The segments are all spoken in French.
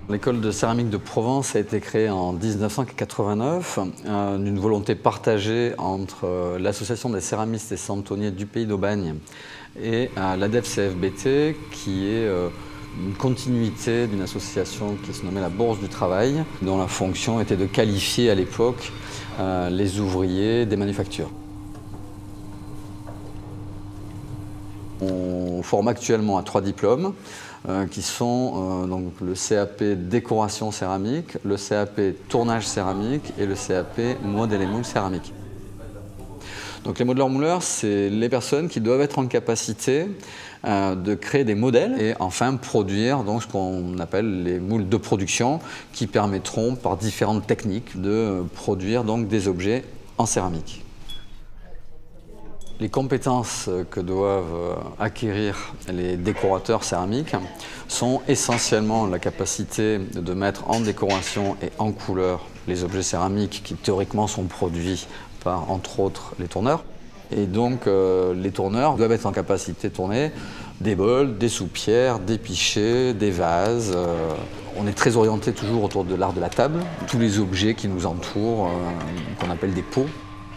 L'école de céramique de Provence a été créée en 1989 d'une volonté partagée entre l'association des céramistes et centonniers du Pays d'Aubagne et l'ADEF CFBT, qui est une continuité d'une association qui se nommait la Bourse du Travail, dont la fonction était de qualifier à l'époque les ouvriers des manufactures. On forme actuellement à 3 diplômes qui sont donc le CAP décoration céramique, le CAP tournage céramique et le CAP modèle et moule céramique. Donc les modeleurs-mouleurs, c'est les personnes qui doivent être en capacité de créer des modèles et enfin produire donc, ce qu'on appelle les moules de production qui permettront par différentes techniques de produire donc, des objets en céramique. Les compétences que doivent acquérir les décorateurs céramiques sont essentiellement la capacité de mettre en décoration et en couleur les objets céramiques qui théoriquement sont produits par, entre autres, les tourneurs. Et donc les tourneurs doivent être en capacité de tourner des bols, des soupières, des pichets, des vases. On est très orienté toujours autour de l'art de la table, tous les objets qui nous entourent, qu'on appelle des pots.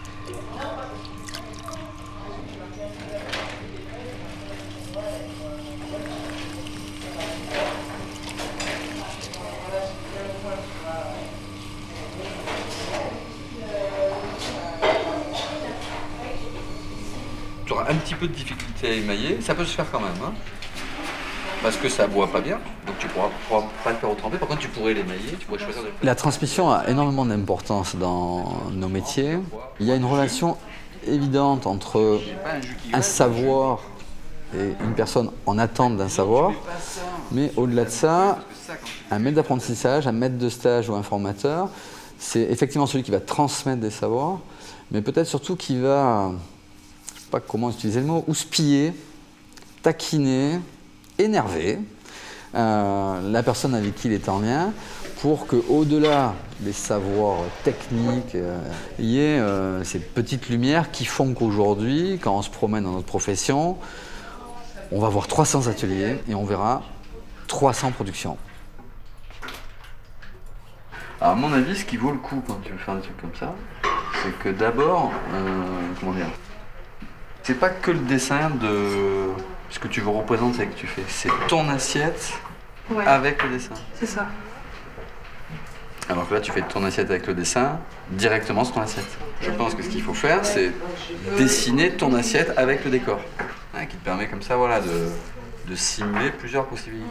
Tu auras un petit peu de difficulté à émailler, ça peut se faire quand même, hein, parce que ça ne boit pas bien, donc tu ne pourras pas le faire au trempé. Par contre, tu pourrais l'émailler, tu pourrais choisir de le faire. La transmission a énormément d'importance dans nos métiers. Il y a une relation évidente entre un savoir et une personne en attente d'un savoir, mais au-delà de ça, un maître d'apprentissage, un maître de stage ou un formateur, c'est effectivement celui qui va transmettre des savoirs, mais peut-être surtout qui va, je ne sais pas comment utiliser le mot, houspiller, taquiner, énerver la personne avec qui il est en lien pour qu'au-delà des savoirs techniques, il y ait ces petites lumières qui font qu'aujourd'hui, quand on se promène dans notre profession, on va voir 300 ateliers et on verra 300 productions. Alors à mon avis, ce qui vaut le coup quand tu veux faire des trucs comme ça, c'est que d'abord, comment dire, c'est pas que le dessin de ce que tu veux représenter que tu fais, c'est ton assiette avec le dessin. C'est ça. Alors que là, tu fais ton assiette avec le dessin directement sur ton assiette. Je pense que ce qu'il faut faire, c'est dessiner ton assiette avec le décor, hein, qui te permet comme ça, voilà, de simuler plusieurs possibilités.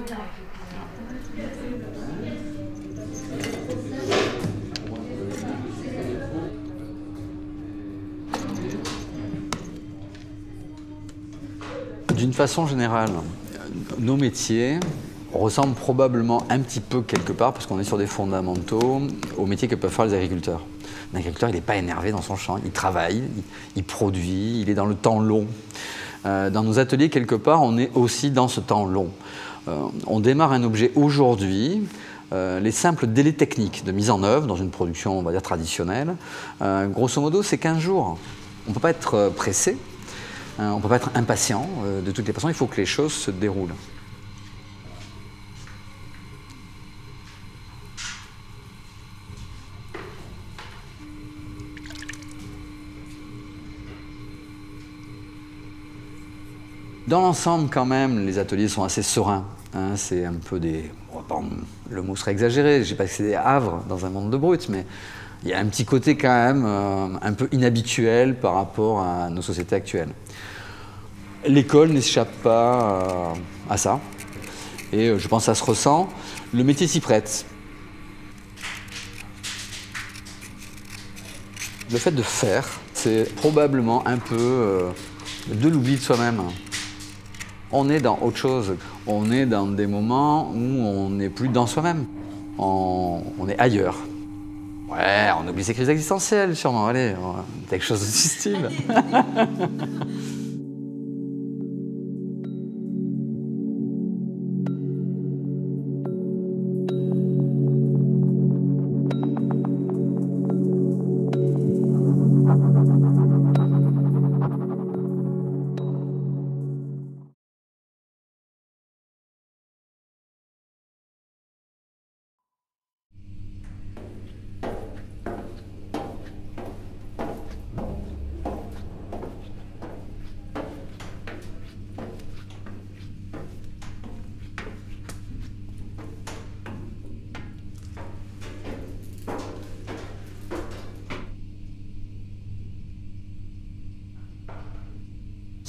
D'une façon générale, nos métiers ressemblent probablement un petit peu quelque part, parce qu'on est sur des fondamentaux, aux métiers que peuvent faire les agriculteurs. L'agriculteur, il n'est pas énervé dans son champ, il travaille, il produit, il est dans le temps long. Dans nos ateliers, quelque part, on est aussi dans ce temps long. On démarre un objet aujourd'hui, les simples délais techniques de mise en œuvre dans une production, on va dire, traditionnelle, grosso modo, c'est 15 jours. On ne peut pas être pressé. On ne peut pas être impatient de toutes les façons, il faut que les choses se déroulent. Dans l'ensemble, quand même, les ateliers sont assez sereins. Hein, c'est un peu des... Bon, le mot serait exagéré, je ne sais pas si c'est des havres dans un monde de brutes, mais il y a un petit côté quand même un peu inhabituel par rapport à nos sociétés actuelles. L'école n'échappe pas à ça, et je pense que ça se ressent. Le métier s'y prête. Le fait de faire, c'est probablement un peu de l'oubli de soi-même. On est dans autre chose, on est dans des moments où on n'est plus dans soi-même, on est ailleurs. Ouais, on oublie ses crises existentielles sûrement, allez, quelque chose de ce style.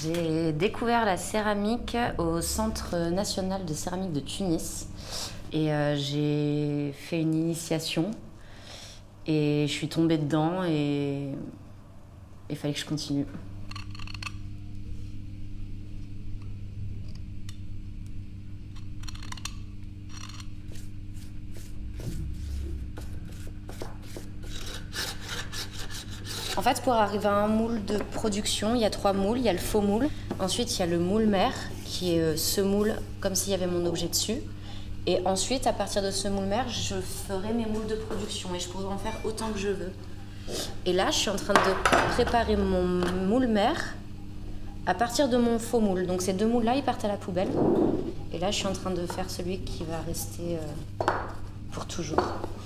J'ai découvert la céramique au Centre national de céramique de Tunis et j'ai fait une initiation et je suis tombée dedans et il fallait que je continue. En fait, pour arriver à un moule de production, il y a 3 moules. Il y a le faux moule. Ensuite, il y a le moule mère, qui est ce moule comme s'il y avait mon objet dessus. Et ensuite, à partir de ce moule mère, je ferai mes moules de production et je pourrai en faire autant que je veux. Et là, je suis en train de préparer mon moule mère à partir de mon faux moule. Donc ces 2 moules-là, ils partent à la poubelle. Et là, je suis en train de faire celui qui va rester pour toujours.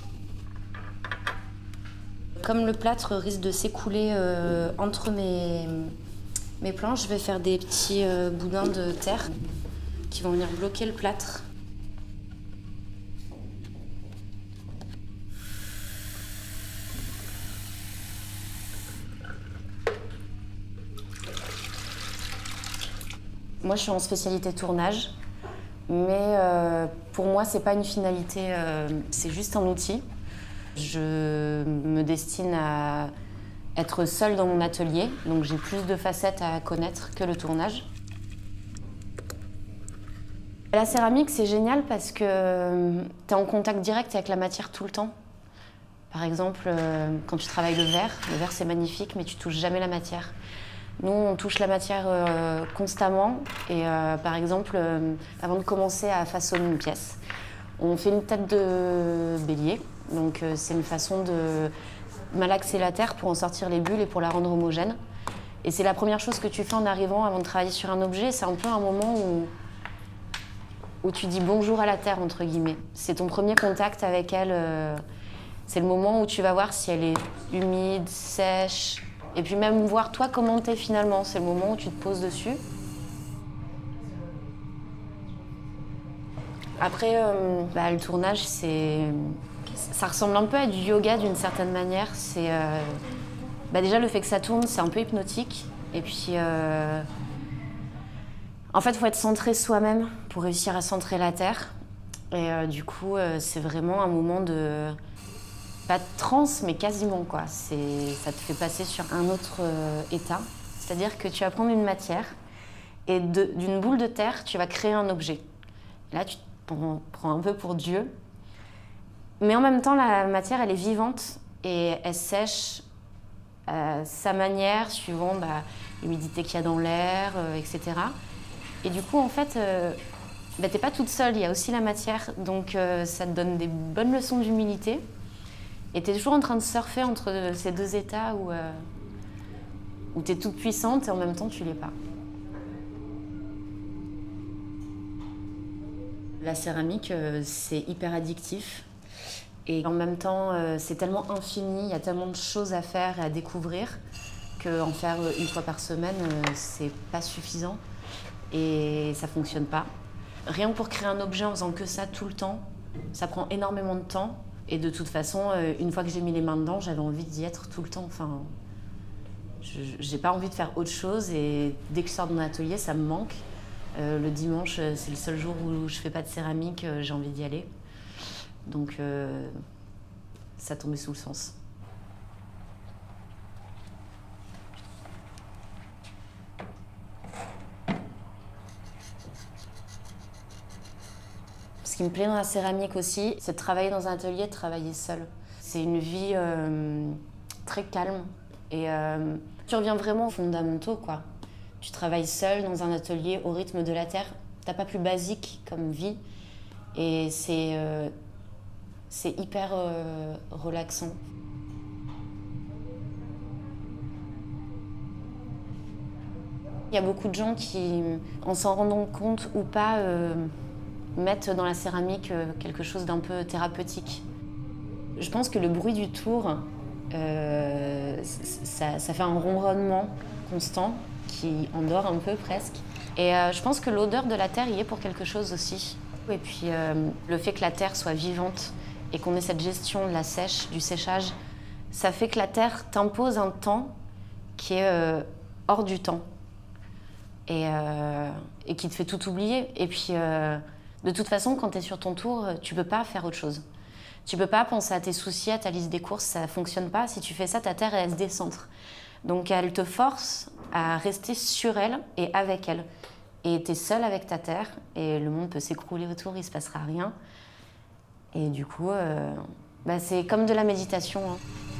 Comme le plâtre risque de s'écouler entre mes planches, je vais faire des petits boudins de terre qui vont venir bloquer le plâtre. Moi, je suis en spécialité tournage, mais pour moi, c'est pas une finalité, c'est juste un outil. Je me destine à être seule dans mon atelier, donc j'ai plus de facettes à connaître que le tournage. La céramique, c'est génial parce que tu es en contact direct avec la matière tout le temps. Par exemple, quand tu travailles le verre c'est magnifique, mais tu touches jamais la matière. Nous, on touche la matière constamment et par exemple, avant de commencer à façonner une pièce, on fait une tête de bélier. Donc c'est une façon de malaxer la terre pour en sortir les bulles et pour la rendre homogène. Et c'est la première chose que tu fais en arrivant avant de travailler sur un objet. C'est un peu un moment où tu dis bonjour à la terre, entre guillemets. C'est ton premier contact avec elle. C'est le moment où tu vas voir si elle est humide, sèche. Et puis même voir toi comment t'es finalement. C'est le moment où tu te poses dessus. Après, le tournage, ça ressemble un peu à du yoga d'une certaine manière. C'est déjà le fait que ça tourne, c'est un peu hypnotique. Et puis, en fait, il faut être centré soi-même pour réussir à centrer la terre. Et du coup, c'est vraiment un moment de pas de transe, mais quasiment quoi. Ça te fait passer sur un autre état. C'est-à-dire que tu vas prendre une matière et d'une boule de terre, tu vas créer un objet. Et là, tu te prends un peu pour Dieu. Mais en même temps, la matière, elle est vivante et elle sèche à sa manière, suivant l'humidité qu'il y a dans l'air, etc. Et du coup, en fait, t'es pas toute seule, il y a aussi la matière. Donc, ça te donne des bonnes leçons d'humilité. Et t'es toujours en train de surfer entre ces 2 états où t'es toute puissante et en même temps, tu l'es pas. La céramique, c'est hyper addictif. Et en même temps, c'est tellement infini, il y a tellement de choses à faire et à découvrir qu'en faire 1 fois par semaine, c'est pas suffisant et ça fonctionne pas. Rien que pour créer un objet en faisant que ça tout le temps, ça prend énormément de temps. Et de toute façon, une fois que j'ai mis les mains dedans, j'avais envie d'y être tout le temps. Enfin, j'ai pas envie de faire autre chose et dès que je sors de mon atelier, ça me manque. Le dimanche, c'est le seul jour où je fais pas de céramique, j'ai envie d'y aller. Donc, ça tombait sous le sens. Ce qui me plaît dans la céramique aussi, c'est de travailler dans un atelier, de travailler seul. C'est une vie très calme et tu reviens vraiment aux fondamentaux, quoi. Tu travailles seul dans un atelier au rythme de la terre. T'as pas plus basique comme vie et c'est hyper relaxant. Il y a beaucoup de gens qui, en s'en rendant compte ou pas, mettent dans la céramique quelque chose d'un peu thérapeutique. Je pense que le bruit du tour, ça fait un ronronnement constant qui endort un peu presque. Et je pense que l'odeur de la terre y est pour quelque chose aussi. Et puis le fait que la terre soit vivante et qu'on ait cette gestion de la sèche, du séchage, ça fait que la terre t'impose un temps qui est hors du temps. et qui te fait tout oublier. Et puis, de toute façon, quand tu es sur ton tour, tu peux pas faire autre chose. Tu peux pas penser à tes soucis, à ta liste des courses, ça fonctionne pas. Si tu fais ça, ta terre, elle se décentre. Donc, elle te force à rester sur elle et avec elle. Et tu es seul avec ta terre, et le monde peut s'écrouler autour, il se passera rien. Et du coup, c'est comme de la méditation, hein.